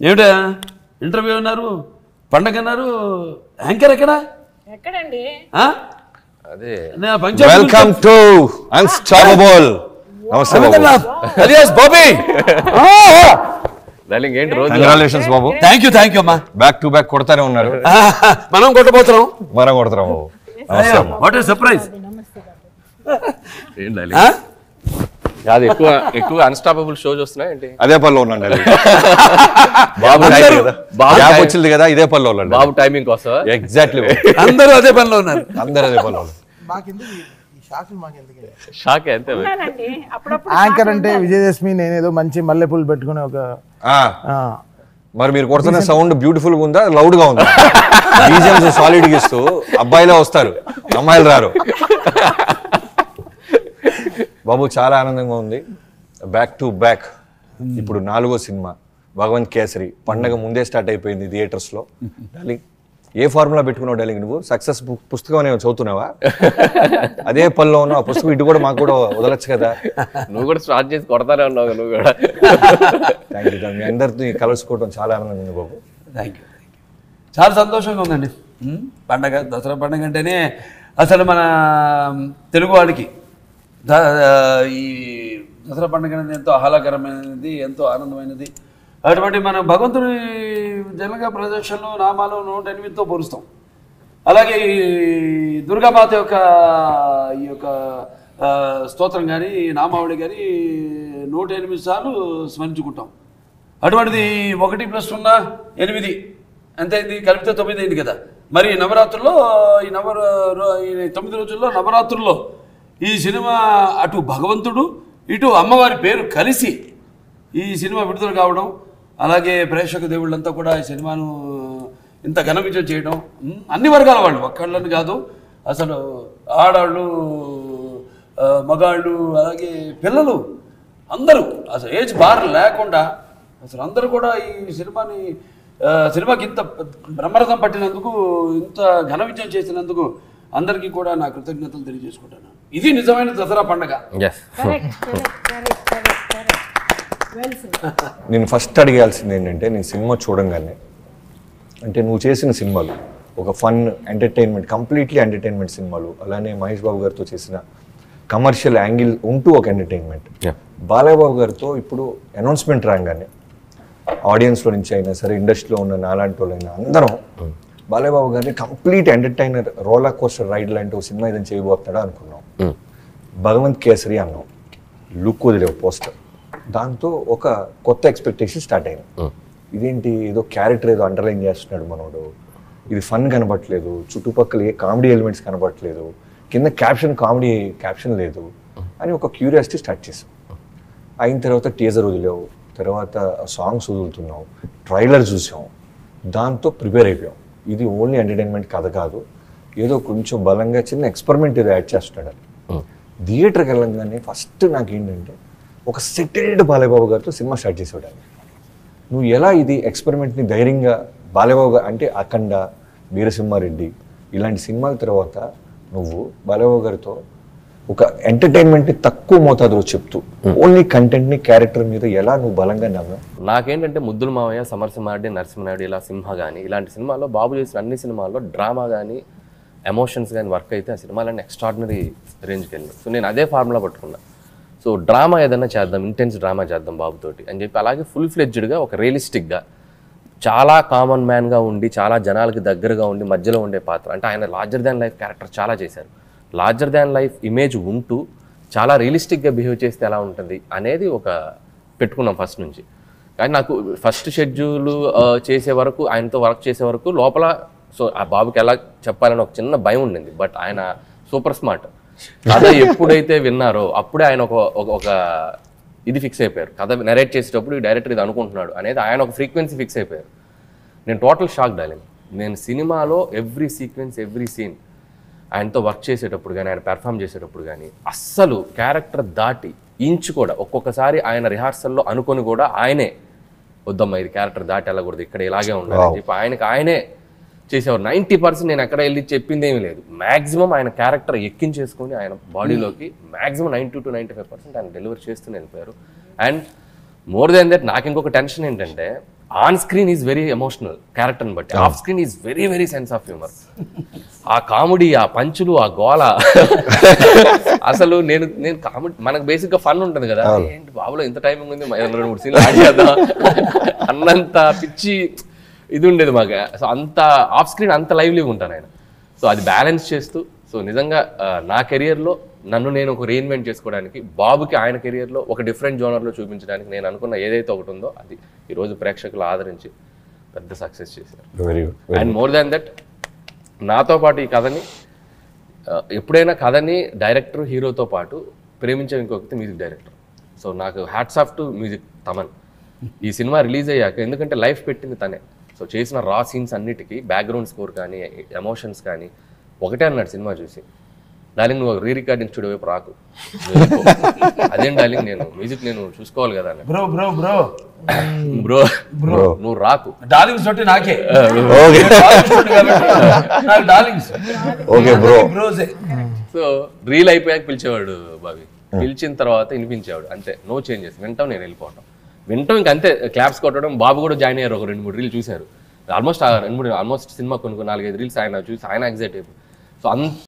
ఏమిటా ఇంటర్వ్యూ అన్నారు, పండగ అన్నారు, యాంకర్ ఎక్కడండి? అదే వెల్కమ్ టు అన్స్టాపబుల్. నమస్తే బాబీ. ఏంటి రోజు కంగ్రాచులేషన్స్ బాబు. థ్యాంక్ యూ అమ్మా. బ్యాక్ టు బ్యాక్ కొడతానే ఉన్నారు. మనం కొట్టబోతున్నాం బాబు. What a surprise. అది ఎక్కువ అన్స్టాపబుల్ షో చూస్తున్నాయి. అదే పనిలో ఉన్నాను బాబు. గ్యాప్ వచ్చింది కదా, ఇదే పనిలో ఉన్నాడు బాబు టైమింగ్ కోసం. ఎగ్జాక్ట్లీ అందరూ అదే పనిలో ఉన్నారు. షాక్ అంతే. యాంకర్ అంటే విజయదశమి, నేనేదో మంచి మల్లెపూలు పెట్టుకునే ఒక మరి మీరు కొడుతున్న సౌండ్ బ్యూటిఫుల్ గా ఉందా, లౌడ్ గా ఉందా? బీజిఎమ్స్ సాలిడ్ గా ఇస్తూ అబ్బాయిలే వస్తారు, అమ్మాయిలు రారు. బాబు చాలా ఆనందంగా ఉంది. బ్యాక్ టు బ్యాక్ ఇప్పుడు 4వ సినిమా భగవంత్ కేసరి. పండగ ముందే స్టార్ట్ అయిపోయింది థియేటర్స్ లో. డార్లింగ్, ఏ ఫార్ములా పెట్టుకున్నావు డార్లింగ్? నువ్వు సక్సెస్ పుస్తకం అనేవి చదువుతున్నావా? అదే పనిలో ఉన్నావు. ఆ పుస్తకం ఇటు కూడా మాకు కూడా వదలొచ్చు కదా. నువ్వు కూడా స్టార్ట్ చేసి కొడతానే ఉన్నావు నువ్వు కూడా. Thank you. మీ అందరితో కలుసుకోవడం చాలా ఆనందంగా ఉంది బాబు. Thank you. చాలా సంతోషంగా ఉందండి. పండగ, దసరా పండగ అంటేనే అసలు మన తెలుగు వాడికి ఈ దసరా పండుగ అనేది ఎంతో ఆహ్లాదకరమైనది, ఎంతో ఆనందమైనది. అటువంటి మన భగవంతుని జనగా ప్రదర్శనలు నామాలు 108తో పోలుస్తాం. అలాగే ఈ దుర్గామాత యొక్క ఈ యొక్క స్తోత్రం కానీ నామావళి కానీ 108 సార్లు స్మరించుకుంటాం. అటువంటిది 1 + 0 8 ఎంతైంది? కలిపితే 9 అయింది కదా. మరి నవరాత్రుల్లో ఈ 9 రోజుల్లో నవరాత్రుల్లో ఈ సినిమా అటు భగవంతుడు ఇటు అమ్మవారి పేరు కలిసి ఈ సినిమా విడుదల కావడం, అలాగే ప్రేక్షక దేవుళ్ళంతా కూడా ఈ సినిమాను ఇంత ఘన విజయం చేయడం, అన్ని వర్గాల వాళ్ళు, ఒక్కళ్ళని కాదు, అసలు ఆడాళ్ళు, మగాళ్ళు, అలాగే పిల్లలు అందరూ అసలు ఏజ్ బార్ లేకుండా అసలు అందరూ కూడా ఈ సినిమాకి ఇంత బ్రహ్మరథం పట్టినందుకు, ఇంత ఘన విజయం చేసినందుకు అందరికీ కూడా నా కృతజ్ఞతలు తెలియజేసుకుంటాను. ఇది నిజమైన దసరా పండుగ. నేను ఫస్ట్ అడిగాల్సింది ఏంటంటే, నేను సినిమా చూడంగానే, అంటే నువ్వు చేసిన సినిమాలు ఒక ఫన్ ఎంటర్టైన్మెంట్, కంప్లీట్లీ ఎంటర్టైన్మెంట్ సినిమాలు, అలానే మహేష్ బాబు గారితో చేసిన కమర్షియల్ యాంగిల్ ఉంటూ ఒక ఎంటర్టైన్మెంట్. బాలయ్య బాబు గారితో ఇప్పుడు అనౌన్స్మెంట్ రాగానే ఆడియన్స్లో నుంచి అయినా సరే, ఇండస్ట్రీలో ఉన్న నాలాంటి వాళ్ళైనా అందరం బాలయ్య బాబు గారిని complete entertainer, roller coaster ride లాంటి ఒక సినిమా ఏదైనా చేయబోతున్నాడా అనుకున్నాం. భగవంత్ కేసరి అన్నాం, లుక్ వదిలేవు పోస్టర్, దాంతో ఒక కొత్త ఎక్స్పెక్టేషన్ స్టార్ట్ అయింది. ఇదేంటి, ఏదో క్యారెక్టర్ ఏదో అండర్లైన్ చేస్తున్నాడు మనోడు, ఇది ఫన్ కనబట్టలేదు, చుట్టుపక్కల ఏ కామెడీ ఎలిమెంట్స్ కనబట్టలేదు, కింద క్యాప్షన్ కామెడీ క్యాప్షన్ లేదు అని ఒక క్యూరియాసిటీ స్టార్ట్ చేసాం. అయిన తర్వాత టీజర్ వదిలేవు, తర్వాత సాంగ్స్ వదులుతున్నాం, ట్రైలర్ చూసాం, దాంతో ప్రిపేర్ అయిపోయాం. ఇది ఓన్లీ ఎంటర్టైన్మెంట్ కథ కాదు, ఏదో కొంచెం బలంగా చిన్న ఎక్స్పెరిమెంట్ ఏదో యాడ్ చేస్తున్నాడు. థియేటర్కి వెళ్ళంగానే ఫస్ట్ నాకేంటంటే, ఒక సెటిల్డ్ బాలయ్యబాబు గారితో సినిమా స్టార్ట్ చేసేవాడు. నువ్వు ఎలా ఇది ఎక్స్పెరిమెంట్ని ధైర్యంగా బాలయ్యబాబు గారు అంటే అఖండ, వీరసింహారెడ్డి ఇలాంటి సినిమాల తర్వాత నువ్వు బాలయ్యబాబు గారితో ఒక ఎంటర్టైన్మెంట్ని తక్కువ మోతాదులో చెప్తూ ఓన్లీ కంటెంట్ని, క్యారెక్టర్ మీద ఎలా నువ్వు బలంగా నమ్మావు? నాకేంటంటే ముద్దుల మావయ్య, సమరసింహారెడ్డి, నరసింహారెడ్డి, ఇలా సింహ కానీ ఇలాంటి సినిమాల్లో బాబు చేసిన అన్ని సినిమాల్లో డ్రామా కానీ ఎమోషన్స్ కానీ వర్క్ అయితే ఆ సినిమాలన్నీ ఎక్స్ట్రాడినరీ రేంజ్కి వెళ్ళినాయి. సో నేను అదే ఫార్ములా పట్టుకున్నా. సో డ్రామా ఏదైనా చేద్దాం, ఇంటెన్స్ డ్రామా చేద్దాం బాబుతోటి అని చెప్పి, అలాగే ఫుల్ ఫ్లెడ్జ్డ్గా ఒక రియలిస్టిక్గా చాలా కామన్ మ్యాన్గా ఉండి, చాలా జనాలకి దగ్గరగా ఉండి, మధ్యలో ఉండే పాత్ర. అంటే ఆయన లార్జర్ దాన్ లైఫ్ క్యారెక్టర్ చాలా చేశారు. లార్జర్ దాన్ లైఫ్ ఇమేజ్ ఉంటూ చాలా రియలిస్టిక్గా బిహేవ్ చేస్తే ఎలా ఉంటుంది అనేది ఒక పెట్టుకున్నాం ఫస్ట్ నుంచి. కానీ నాకు ఫస్ట్ షెడ్యూల్ చేసే వరకు, ఆయనతో వర్క్ చేసే వరకు లోపల సో ఆ బాబుకి ఎలా చెప్పాలని ఒక చిన్న భయం ఉండింది. బట్ ఆయన సూపర్ స్మార్ట్. కథ ఎప్పుడైతే విన్నారో అప్పుడే ఆయన ఒక ఇది ఫిక్స్ అయిపోయారు. కథ నెరేట్ చేసేటప్పుడు ఈ డైరెక్టర్ ఇది అనుకుంటున్నాడు అనేది ఆయన ఒక ఫ్రీక్వెన్సీ ఫిక్స్ అయిపోయారు. నేను టోటల్ షాక్ డాలింగ్. నేను సినిమాలో ఎవ్రీ సీక్వెన్స్, ఎవ్రీ సీన్ ఆయనతో వర్క్ చేసేటప్పుడు కానీ, ఆయన పెర్ఫామ్ చేసేటప్పుడు కానీ అస్సలు క్యారెక్టర్ దాటి ఇంచు కూడా, ఒక్కొక్కసారి ఆయన రిహార్సల్లో అనుకొని కూడా ఆయనే వద్దమ్మా ఇది క్యారెక్టర్ దాటి వెళ్ళకూడదు, ఇక్కడ ఇలాగే ఉండాలని చెప్పి ఆయనే చేసేవారు. 90% నేను ఎక్కడ వెళ్ళి చెప్పింది ఏమీ లేదు. మ్యాక్సిమం ఆయన క్యారెక్టర్ ఎక్కించేసుకొని ఆయన బాడీలోకి మ్యాక్సిమం 90 to 95% ఆయన డెలివరీ చేస్తూనే వెళ్ళిపోయారు. అండ్ మోర్ దెన్ దట్ నాకు ఇంకొక టెన్షన్ ఏంటంటే, on screen is very emotional క్యారెక్టర్ని బట్టి, off screen is very very sense of humour. ఆ కామెడీ, ఆ పంచులు, ఆ గోల అసలు నేను కామెడీ మనకు బేసిక్గా ఫన్ ఉంటుంది కదా, ఏంటి బాబులో ఇంత టైమింగ్ ఉంది 2-3 సీన్లు యాడ్ చేద్దాం అన్నంత పిచ్చి ఇది ఉండేది మాకు. సో అంత ఆఫ్ స్క్రీన్ అంత లైవ్లీగా ఉంటాను ఆయన. సో అది బ్యాలెన్స్ చేస్తూ, సో నిజంగా నా కెరియర్లో నన్ను నేను ఒక రీఇన్వెంట్ చేసుకోవడానికి, బాబుకి ఆయన కెరియర్లో ఒక డిఫరెంట్ జోనర్లో చూపించడానికి నేను అనుకున్న ఏదైతే ఒకటి ఉందో అది ఈరోజు ప్రేక్షకులు ఆదరించి పెద్ద సక్సెస్ చేశారు. Very good. And more than that, నాతో పాటు ఈ కథని ఎప్పుడైనా కథని డైరెక్టర్ హీరోతో పాటు ప్రేమించే ఇంకో వ్యక్తి మ్యూజిక్ డైరెక్టర్. సో నాకు hats off to music Thaman. ఈ సినిమా రిలీజ్ అయ్యాక, ఎందుకంటే లైఫ్ పెట్టింది తనే. సో చేసిన రా సీన్స్ అన్నిటికీ బ్యాక్గ్రౌండ్ స్కోర్ కానీ ఎమోషన్స్ కానీ ఒకటే అన్నాడు సినిమా చూసి, డార్లింగ్ నువ్వు రీ రికార్డింగ్ స్టూడియో వైపు రాకు, అదేం డార్లింగ్ నేను మ్యూజిక్ నేను చూసుకోవాలి కదా అని. Bro bro bro bro bro నువ్వు రాకు, డార్లింగ్స్ తోటి నాకే darlings. Okay bro. So reel అయిపోయాక పిలిచేవాడు బాబీ, పిలిచిన తర్వాత వినిపించేవాడు, అంతే, నో చేంజెస్. వింటాం, నేను వెళ్ళిపోవటం, వింటాం, ఇంక అంతే. క్లాప్స్ కొట్టడం. బాబు కూడా జాయిన్ అయ్యారు, ఒక 2-3 రీల్ చూశారు. ఆల్మోస్ట్ సినిమా కొన్ని 4-5 రీల్స్ ఆయన చూసి ఆయన ఎగ్జైట్ అయిపోయి. సో అంత